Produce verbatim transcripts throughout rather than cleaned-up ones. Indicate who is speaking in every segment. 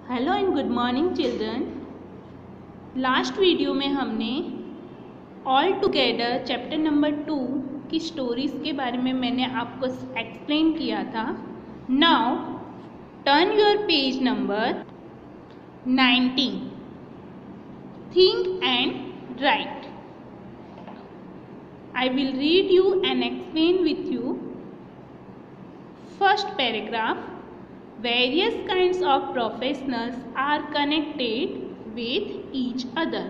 Speaker 1: Hello and good morning children. Last video में हमने all together chapter number two की stories के बारे में मैंने आपको एक्सप्लेन किया था। Now turn your page number nineteen, think and write. I will read you and explain with you. First paragraph, various kinds of professionals are connected with each other।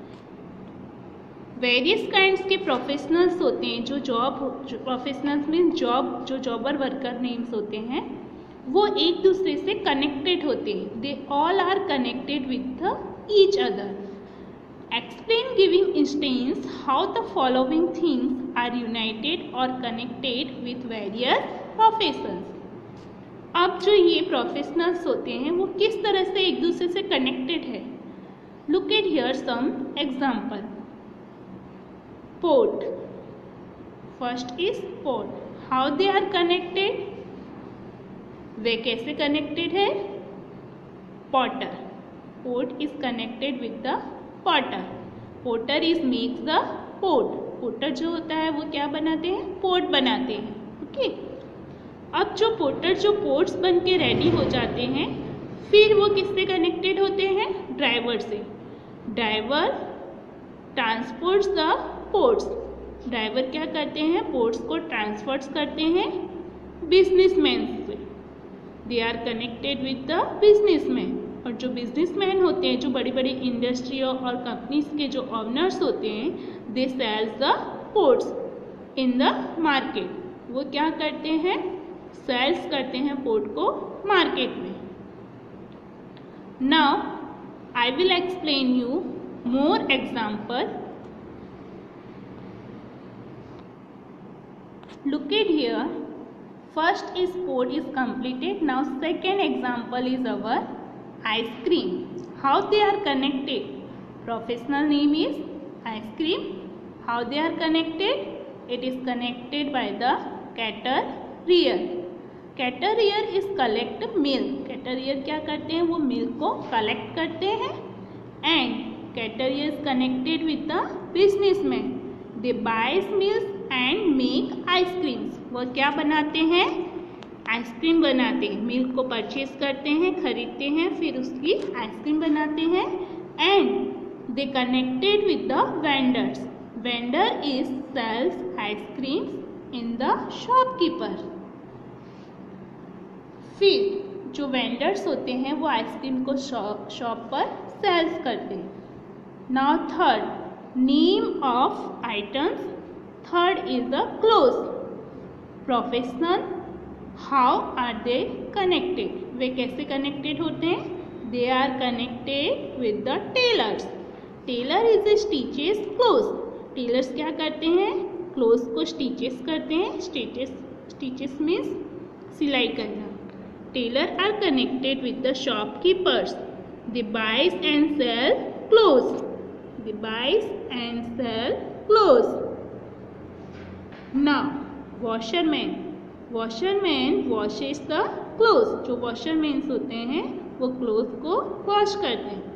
Speaker 1: Various kinds के professionals होते हैं जो job professionals means job जो जॉबर worker names होते हैं वो एक दूसरे से कनेक्टेड होते हैं। They all are connected with each other. Explain giving instance how the following things are united और कनेक्टेड विथ वेरियस प्रोफेशंस। अब जो ये प्रोफेशनल्स होते हैं वो किस तरह से एक दूसरे से कनेक्टेड है। Look at here some example. Pot, first is pot. How they are connected, वे कैसे कनेक्टेड है। Potter, pot is connected with the potter. Potter is makes the pot. Potter जो होता है वो क्या बनाते हैं, पोर्ट बनाते हैं। Okay okay? अब जो पोर्टर जो पोर्ट्स बन के रेडी हो जाते हैं फिर वो किससे कनेक्टेड होते हैं, ड्राइवर से। Driver transports the pots. Driver क्या करते हैं, पोर्ट्स को ट्रांसफर्स करते हैं बिजनेसमैन से। They are connected with the businessman. और जो बिजनेसमैन होते हैं, जो बड़ी बड़ी इंडस्ट्री और कंपनीज के जो ऑनर्स होते हैं, they sells the pots in the market. वो क्या करते हैं, सेल्स करते हैं पोर्ट को मार्केट में। Now I will explain you more example. Look at here, first is pot is completed. Now second example is our ice cream. How they are connected, professional name is ice cream. How they are connected, it is connected by the caterpillar। caterpillar is collect milk। caterpillar क्या करते हैं, वो milk को collect करते हैं। and caterpillar is connected with the businessman। they buys milk and make ice creams। वो क्या बनाते हैं, आइसक्रीम बनाते हैं। मिल्क को परचेज करते हैं, खरीदते हैं, फिर उसकी आइसक्रीम बनाते हैं। and they connected with the vendors। vendor is sells ice creams in the shopkeeper। फिर जो वेंडर्स होते हैं वो आइसक्रीम को शॉप पर सेल्स करते हैं। Now third, name of items. Third is the cloth. Professional, how are they connected, वे कैसे कनेक्टेड होते हैं। They are connected with the tailors. Tailor is stitches cloth. Tailors क्या करते हैं, क्लोथ्स को स्टिचेस करते हैं। स्टिचेस स्टिचेस मीन्स सिलाई करना। Tailor are connected with the shopkeepers. They buys and sell clothes. They buys and sell clothes. Now washerman, washerman washes the clothes. जो washermans होते हैं वो क्लोथ को वॉश करते हैं।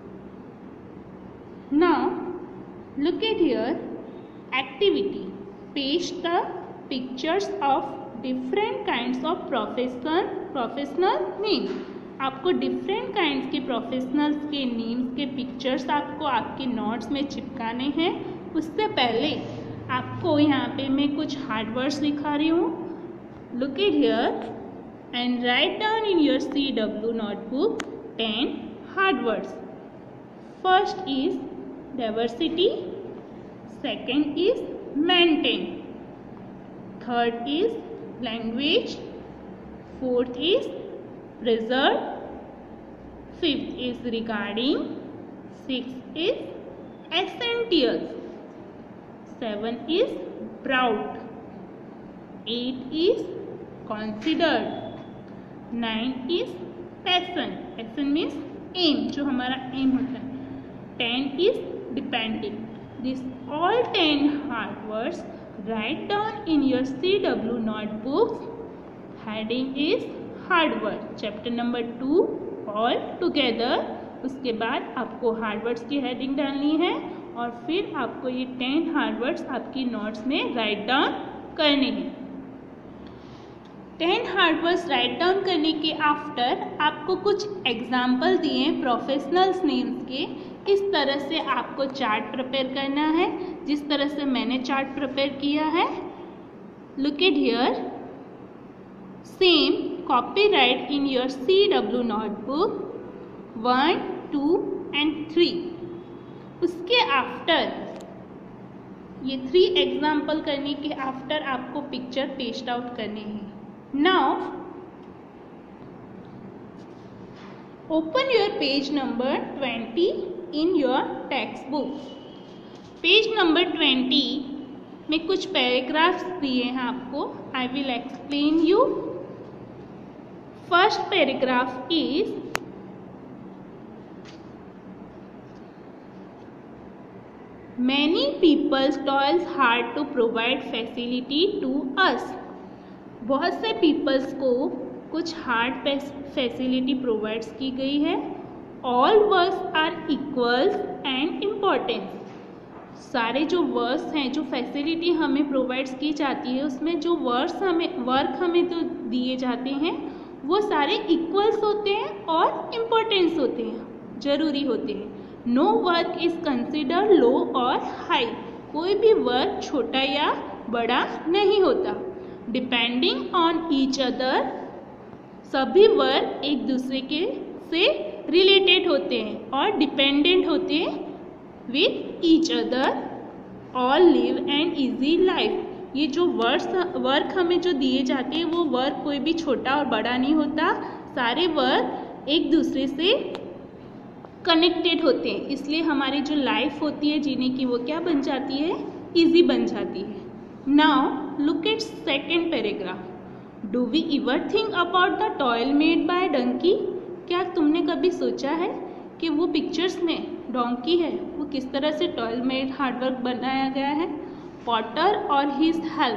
Speaker 1: Now look at here, activity। paste the pictures of different kinds of professional professional names। आपको different kinds के professionals के names के pictures आपको आपके notes में चिपकाने हैं। उससे पहले आपको यहाँ पे मैं कुछ hard words दिखा रही हूँ। look at here and write down in your C W notebook ten hard words। first is diversity, second is maintain, third is language, fourth is preserve, fifth is regarding, sixth is essential, seven is proud, eight is considered, nine is passion। passion means aim, जो हमारा aim होता है। ten is depending। These all ten hard words write down in your C W notebooks। Heading is hard work। Chapter number two all together. उसके बाद आपको hard words की heading डालनी है और फिर आपको ये टेन हार्ड वर्ड्स आपकी नोट्स में राइट डाउन करने हैं। Ten hard words write down करने के आफ्टर आपको कुछ एग्जाम्पल दिए हैं प्रोफेशनल्स नेम्स के। इस तरह से आपको चार्ट प्रिपेयर करना है, जिस तरह से मैंने चार्ट प्रिपेयर किया है। Look at here, same copy write in your C W notebook one two and three. उसके आफ्टर ये थ्री एग्जाम्पल करने के आफ्टर आपको पिक्चर पेस्ट आउट करने हैं। Now open your page number twenty in your text book. Page number twenty में कुछ paragraphs दिए हैं आपको। I will explain you. First paragraph is Many people toils hard to provide facility to us. बहुत से peoples को कुछ hard facility provides की गई है। All words are equals and importance. सारे जो वर्ड्स हैं, जो फैसिलिटी हमें प्रोवाइड्स की जाती है, उसमें जो वर्ड्स हमें वर्क हमें तो दिए जाते हैं वो सारे इक्वल्स होते हैं और इम्पोर्टेंस होते हैं, ज़रूरी होते हैं। No work is consider low और हाई। कोई भी वर्क छोटा या बड़ा नहीं होता। डिपेंडिंग ऑन ईच अदर, सभी वर्क एक दूसरे के से रिलेटेड होते हैं और डिपेंडेंट होते हैं with each other. All live and easy life. ये जो वर्ड्स वर्क हमें जो दिए जाते हैं वो वर्क कोई भी छोटा और बड़ा नहीं होता। सारे वर्क एक दूसरे से कनेक्टेड होते हैं, इसलिए हमारी जो लाइफ होती है जीने की वो क्या बन जाती है, इजी बन जाती है। Now look at second paragraph. Do we ever think about the toil made by donkey. क्या तुमने कभी सोचा है कि वो पिक्चर्स में डोंकी है वो किस तरह से टॉयल मेड हार्डवर्क बनाया गया है। पॉटर और his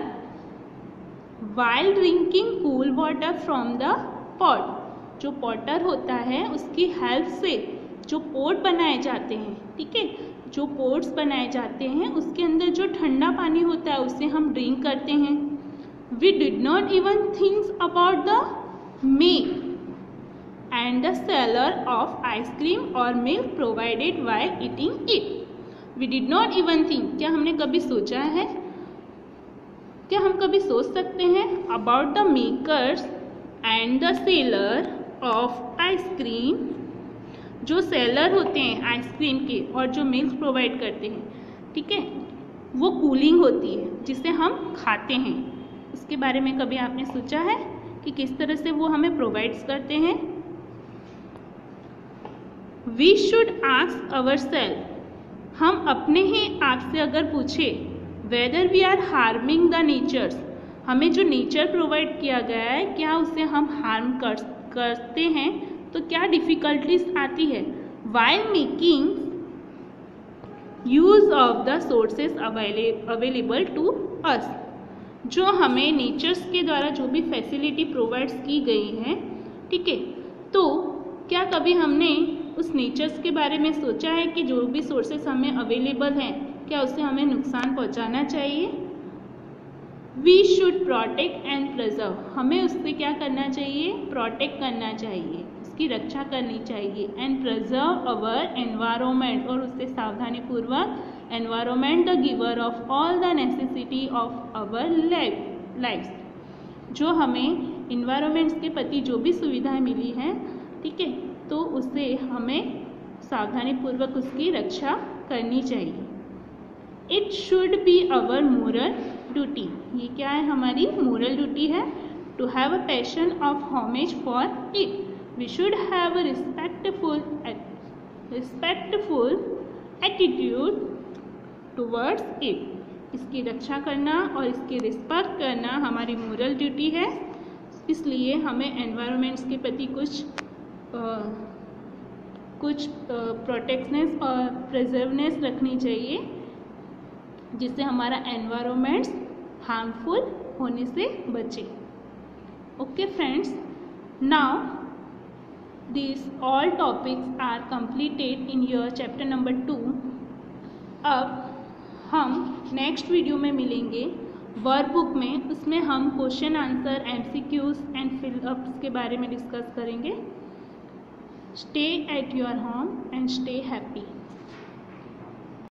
Speaker 1: help while drinking cool water from the pot. जो पॉटर होता है उसकी हेल्प से जो पोट बनाए जाते हैं, ठीक है, जो पोट्स बनाए जाते हैं उसके अंदर जो ठंडा पानी होता है उससे हम ड्रिंक करते हैं। We did not even think about the make and the seller of ice cream और milk provided while eating it. We did not even think, क्या हमने कभी सोचा है, क्या हम कभी सोच सकते हैं about the makers and the seller of ice cream. जो सेलर होते हैं आइसक्रीम के और जो मिल्क प्रोवाइड करते हैं, ठीक है, वो कूलिंग होती है जिसे हम खाते हैं। उसके बारे में कभी आपने सोचा है कि किस तरह से वो हमें प्रोवाइड्स करते हैं। We should ask our self, हम अपने ही आप से अगर पूछे whether we are harming the natures, हमें जो नेचर प्रोवाइड किया गया है क्या उसे हम हार्म कर करते हैं, तो क्या डिफिकल्टीज आती है। While making use of the sources available to us. जो हमें नेचर्स के द्वारा जो भी फैसिलिटी प्रोवाइड्स की गई है, ठीक है, तो क्या कभी हमने उस नेचर्स के बारे में सोचा है कि जो भी सोर्सेस हमें अवेलेबल हैं क्या उससे हमें नुकसान पहुंचाना चाहिए। We should protect and preserve, हमें उससे क्या करना चाहिए, प्रोटेक्ट करना चाहिए, उसकी रक्षा करनी चाहिए। एंड प्रिजर्व अवर एनवायरमेंट, और उससे सावधानी पूर्वक environment the giver of all the necessity of our life. जो हमें इन्वायरमेंट्स के प्रति जो भी सुविधाएं मिली हैं, ठीक है, तो उससे हमें सावधानी पूर्वक उसकी रक्षा करनी चाहिए। It should be our moral duty, ये क्या है, हमारी मोरल ड्यूटी है। To have a passion of homage for it, we should have a respectful respectful attitude towards it. इसकी रक्षा करना और इसकी रिस्पेक्ट करना हमारी मोरल ड्यूटी है, इसलिए हमें एनवायरनमेंट्स के प्रति कुछ आ, कुछ प्रोटेक्शनेस और प्रिजर्वनेस रखनी चाहिए, जिससे हमारा एनवायरनमेंट्स हार्मफुल होने से बचे। Okay friends, now this all topics are completed in your chapter number two. अब हम नेक्स्ट वीडियो में मिलेंगे वर्क बुक में, उसमें हम question answer, MCQs and fill ups के बारे में डिस्कस करेंगे। Stay at your home and stay happy.